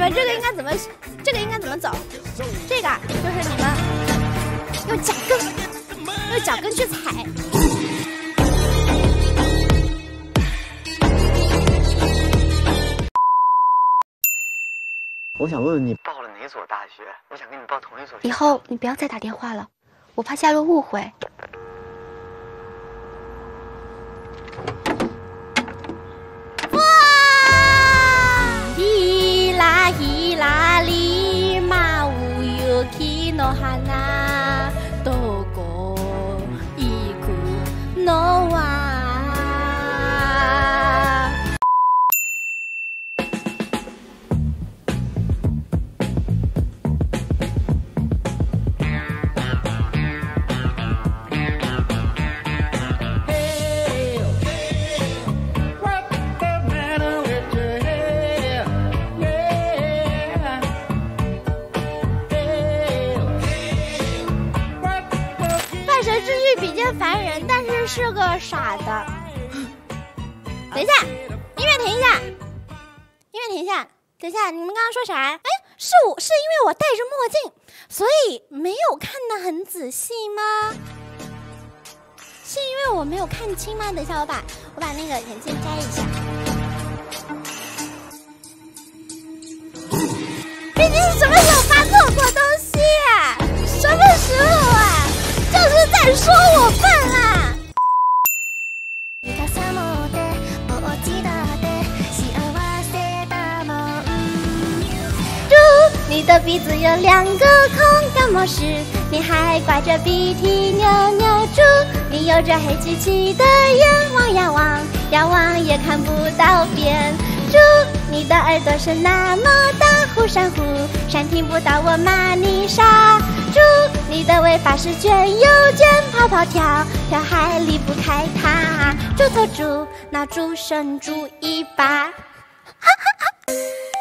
们这个应该怎么走？这个就是你们用脚跟去踩。 我想问问你报了哪所大学？我想跟你报同一所。 以后你不要再打电话了，我怕下落误会。 哇！ひらひらりまう雪の花どこ行くのは？比较烦人，但是是个傻的。等一下，音乐停一下，音乐停一下。等一下，你们刚刚说啥？哎，是因为我戴着墨镜，所以没有看得很仔细吗？是因为我没有看清吗？等一下，我把那个眼镜摘一下。毕竟是什么时候发错过东西啊？什么时候啊？就是在说我笨啦！猪，你的鼻子有2个孔，感冒时你还挂着鼻涕扭扭。猪，你有着黑漆漆的眼，望呀望，遥望也看不到边。猪，你的耳朵是那么大，忽闪忽闪，听不到我骂你傻。猪，你的尾巴是卷又卷，跑跑跳跳还离不开它。猪头猪，那猪生猪尾巴，哈哈哈。